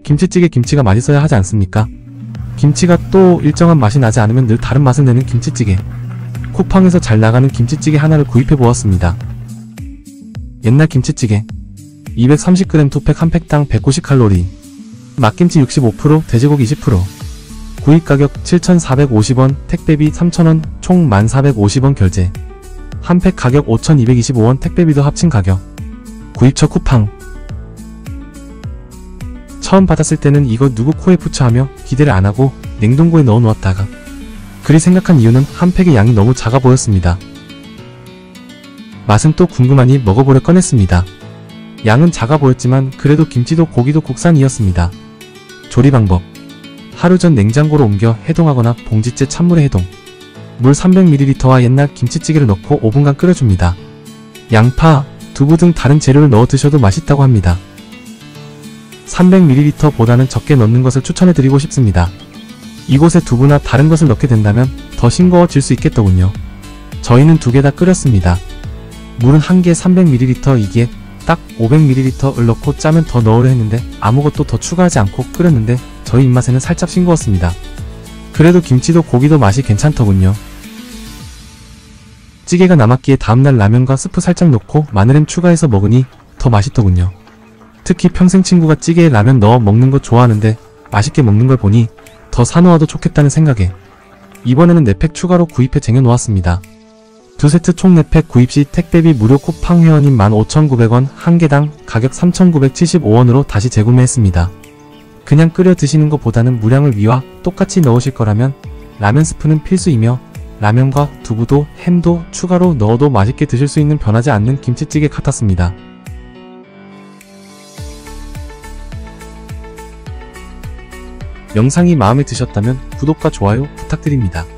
김치찌개 김치가 맛있어야 하지 않습니까? 김치가 또 일정한 맛이 나지 않으면 늘 다른 맛을 내는 김치찌개. 쿠팡에서 잘 나가는 김치찌개 하나를 구입해보았습니다. 옛날 김치찌개 230g 투팩 한 팩당 190칼로리, 막김치 65%, 돼지고기 20%, 구입가격 7,450원, 택배비 3,000원, 총 1,450원 결제, 한 팩 가격 5,225원, 택배비도 합친 가격. 구입처 쿠팡. 처음 받았을 때는 이거 누구 코에 붙여하며 기대를 안하고 냉동고에 넣어 놓았다가 그리 생각한 이유는 한 팩의 양이 너무 작아 보였습니다. 맛은 또 궁금하니 먹어보려 꺼냈습니다. 양은 작아 보였지만 그래도 김치도 고기도 국산이었습니다. 조리 방법: 하루 전 냉장고로 옮겨 해동하거나 봉지째 찬물에 해동. 물 300ml와 옛날 김치찌개를 넣고 5분간 끓여줍니다. 양파, 두부 등 다른 재료를 넣어 드셔도 맛있다고 합니다. 300ml보다는 적게 넣는 것을 추천해드리고 싶습니다. 이곳에 두부나 다른 것을 넣게 된다면 더 싱거워질 수 있겠더군요. 저희는 두 개 다 끓였습니다. 물은 한 개에 300ml이기에 딱 500ml를 넣고 짜면 더 넣으려 했는데 아무것도 더 추가하지 않고 끓였는데 저희 입맛에는 살짝 싱거웠습니다. 그래도 김치도 고기도 맛이 괜찮더군요. 찌개가 남았기에 다음날 라면과 스프 살짝 넣고 마늘햄 추가해서 먹으니 더 맛있더군요. 특히 평생 친구가 찌개에 라면 넣어 먹는 거 좋아하는데 맛있게 먹는 걸 보니 더 사놓아도 좋겠다는 생각에 이번에는 4팩 추가로 구입해 쟁여놓았습니다. 2세트 총 4팩 구입시 택배비 무료 쿠팡 회원님 15,900원, 한 개당 가격 3,975원으로 다시 재구매했습니다. 그냥 끓여 드시는 것보다는 무량을 위와 똑같이 넣으실 거라면 라면 스프는 필수이며 라면과 두부도 햄도 추가로 넣어도 맛있게 드실 수 있는 변하지 않는 김치찌개 같았습니다. 영상이 마음에 드셨다면 구독과 좋아요 부탁드립니다.